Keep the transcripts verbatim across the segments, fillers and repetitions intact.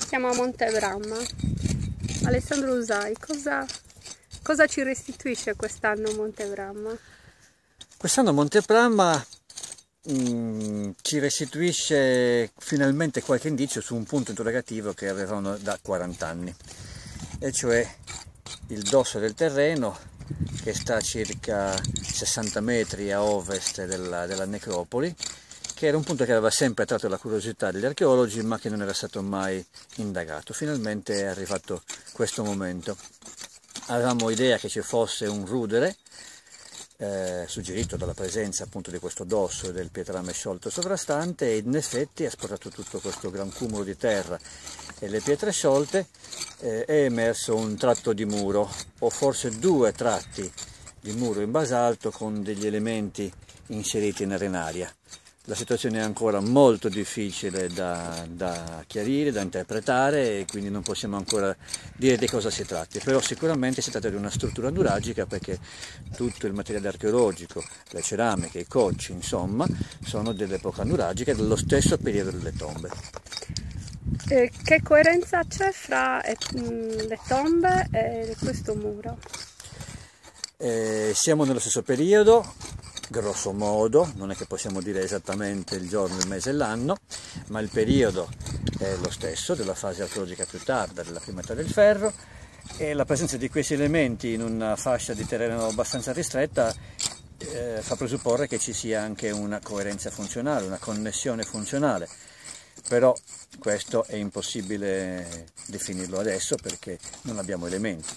Siamo a Monte Bramma. Alessandro Usai, cosa, cosa ci restituisce quest'anno Monte Bramma? Quest'anno Monte Bramma mh, ci restituisce finalmente qualche indizio su un punto interrogativo che avevamo da quaranta anni, e cioè il dosso del terreno che sta a circa sessanta metri a ovest della, della necropoli, che era un punto che aveva sempre attratto la curiosità degli archeologi ma che non era stato mai indagato. Finalmente è arrivato questo momento. Avevamo idea che ci fosse un rudere, eh, suggerito dalla presenza appunto di questo dosso del pietrame sciolto sovrastante, e in effetti, asportato tutto questo gran cumulo di terra e le pietre sciolte, eh, è emerso un tratto di muro, o forse due tratti di muro in basalto con degli elementi inseriti in arenaria. La situazione è ancora molto difficile da, da chiarire, da interpretare, e quindi non possiamo ancora dire di cosa si tratti, però sicuramente si tratta di una struttura nuragica, perché tutto il materiale archeologico, le ceramiche, i cocci, insomma, sono dell'epoca nuragica, dello stesso periodo delle tombe. Eh, che coerenza c'è fra eh, le tombe e questo muro? Eh, siamo nello stesso periodo, grosso modo, non è che possiamo dire esattamente il giorno, il mese e l'anno, ma il periodo è lo stesso, della fase archeologica più tarda, della prima età del ferro, e la presenza di questi elementi in una fascia di terreno abbastanza ristretta eh, fa presupporre che ci sia anche una coerenza funzionale, una connessione funzionale, però questo è impossibile definirlo adesso perché non abbiamo elementi.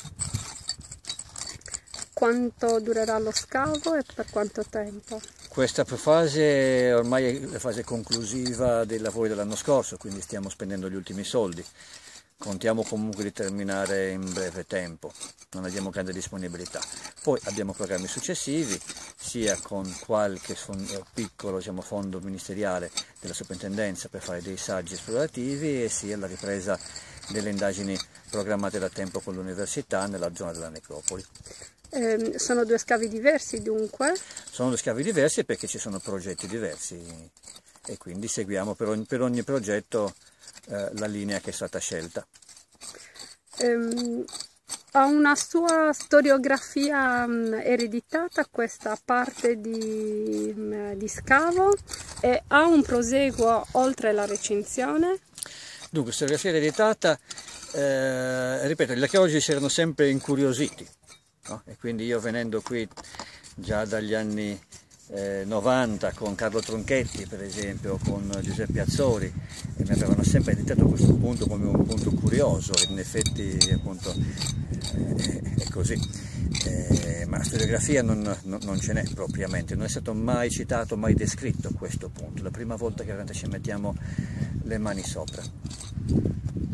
Quanto durerà lo scavo e per quanto tempo? Questa fase ormai è la fase conclusiva dei lavori dell'anno scorso, quindi stiamo spendendo gli ultimi soldi. Contiamo comunque di terminare in breve tempo, non abbiamo grande disponibilità. Poi abbiamo programmi successivi, sia con qualche fondo, piccolo diciamo, fondo ministeriale della soprintendenza per fare dei saggi esplorativi, e sia la ripresa delle indagini programmate da tempo con l'università nella zona della necropoli. Eh, sono due scavi diversi dunque? Sono due scavi diversi perché ci sono progetti diversi, e quindi seguiamo per ogni, per ogni progetto eh, la linea che è stata scelta. Um, ha una sua storiografia um, ereditata questa parte di, um, di scavo, e ha un proseguo oltre la recinzione? Dunque, storiografia ereditata, eh, ripeto, gli archeologi si erano sempre incuriositi, no? E quindi io, venendo qui già dagli anni eh, novanta con Carlo Tronchetti per esempio, con Giuseppe Azzori, e mi avevano sempre editato questo punto come un punto curioso, e in effetti appunto eh, è così, eh, ma la storiografia non, non, non ce n'è propriamente, non è stato mai citato, mai descritto questo punto, la prima volta che veramente ci mettiamo le mani sopra.